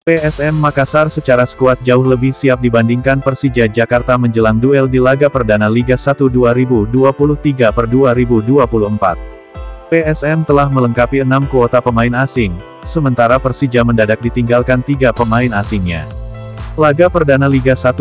PSM Makassar secara skuad jauh lebih siap dibandingkan Persija Jakarta menjelang duel di laga perdana Liga 1 2023 per 2024. PSM telah melengkapi 6 kuota pemain asing, sementara Persija mendadak ditinggalkan 3 pemain asingnya. Laga perdana Liga 1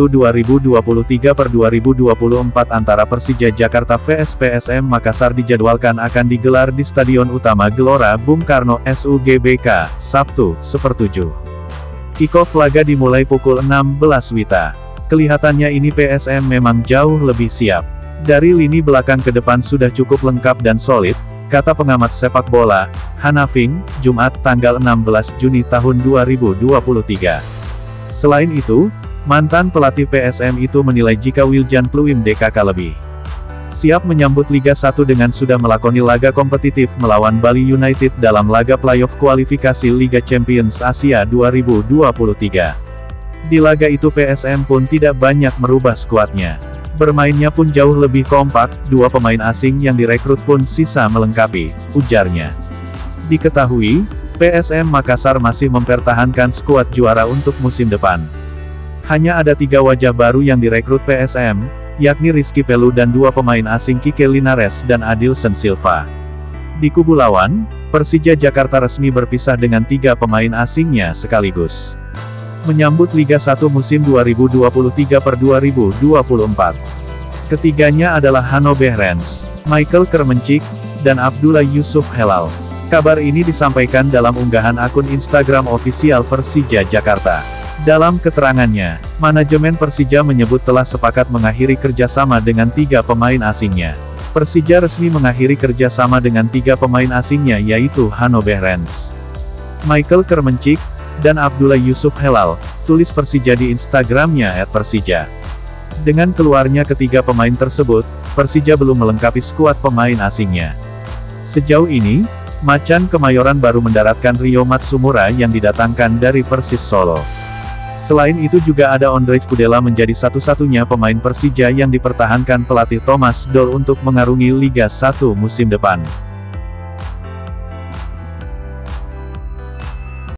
2023 per 2024 antara Persija Jakarta vs PSM Makassar dijadwalkan akan digelar di Stadion Utama Gelora Bung Karno, SUGBK, Sabtu, sepertujuh. Kick-off laga dimulai pukul 16 WITA. Kelihatannya ini PSM memang jauh lebih siap. Dari lini belakang ke depan sudah cukup lengkap dan solid, kata pengamat sepak bola, Hanafing, Jumat tanggal 16 Juni tahun 2023. Selain itu, mantan pelatih PSM itu menilai jika Wiljan Pluim DKK lebih siap menyambut Liga 1 dengan sudah melakoni laga kompetitif melawan Bali United dalam laga playoff kualifikasi Liga Champions Asia 2023. Di laga itu PSM pun tidak banyak merubah skuadnya. Bermainnya pun jauh lebih kompak, 2 pemain asing yang direkrut pun sisa melengkapi, ujarnya. Diketahui, PSM Makassar masih mempertahankan skuad juara untuk musim depan. Hanya ada 3 wajah baru yang direkrut PSM, yakni Rizky Pelu dan 2 pemain asing Kike Linares dan Adilson Silva. Di kubu lawan, Persija Jakarta resmi berpisah dengan 3 pemain asingnya sekaligus menyambut Liga 1 musim 2023 per 2024. Ketiganya adalah Hanno Behrens, Michael Kermencik, dan Abdullah Yusuf Helal. Kabar ini disampaikan dalam unggahan akun Instagram ofisial Persija Jakarta. Dalam keterangannya, manajemen Persija menyebut telah sepakat mengakhiri kerjasama dengan 3 pemain asingnya. Persija resmi mengakhiri kerjasama dengan 3 pemain asingnya yaitu Hanno Behrens, Michael Kermencik, dan Abdullah Yusuf Helal, tulis Persija di Instagramnya @persija. Dengan keluarnya ketiga pemain tersebut, Persija belum melengkapi skuad pemain asingnya. Sejauh ini, Macan Kemayoran baru mendaratkan Rio Matsumura yang didatangkan dari Persis Solo. Selain itu juga ada Ondrej Kudela menjadi satu-satunya pemain Persija yang dipertahankan pelatih Thomas Doll untuk mengarungi Liga 1 musim depan.